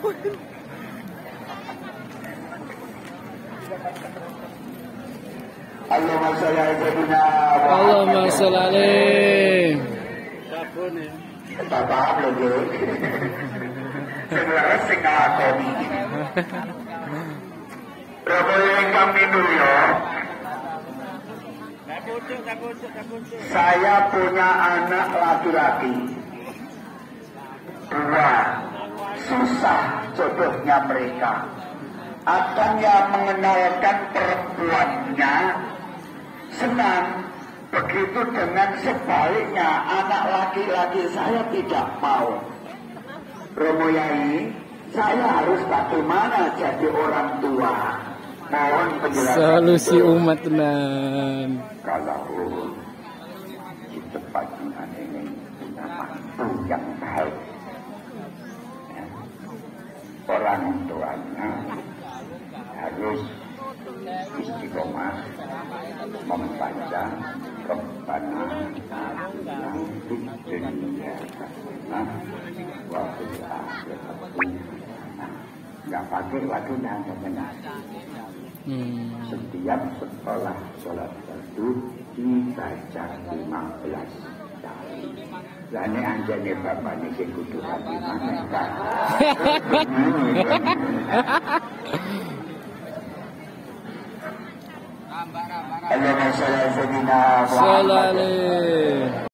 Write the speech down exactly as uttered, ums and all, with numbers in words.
Allahumma sholli ala sayyidina Allahumma sholli alaihi. Bapak lho. Sebenarnya sing ngakoni. Prabowo ingkang minulya. Saya punya anak laki-laki. Dua. Susah jodohnya mereka. Akan yang mengenalkan perempuannya senang. Begitu dengan sebaliknya anak laki-laki saya tidak mau. Romo Yai, saya harus bagaimana jadi orang tua? Mohon penjelasan. Solusi umat tenan. Kalau di tempat ini punya mantu yang baik, ya, orang tuanya harus istiqomah membaca Rabbana atina fid dunya hasanah wa fil akhirati hasanah. Enggak pakai waktu yang benar. Hmm. Setiap setelah sholat fardu dibaca lima belas kali. Lah nek anjane bapak niki kudu hati maneh kan. Allahumma sholli ala sayyidina Muhammad.